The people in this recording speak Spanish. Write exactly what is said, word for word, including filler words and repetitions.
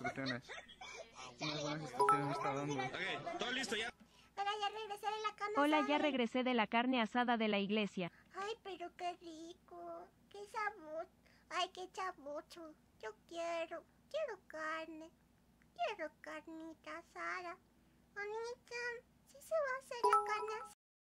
instrucciones. Unas buenas instrucciones me está dando. Ok, todo listo ya. Hola, ya regresé de la carne Hola, asada. ya regresé de la carne asada de la iglesia. Ay, pero qué rico. Qué sabor. Ay, qué chabocho. Yo quiero. Quiero carne. Quiero carnita asada. Anita, ¿sí se va a hacer la carne asada?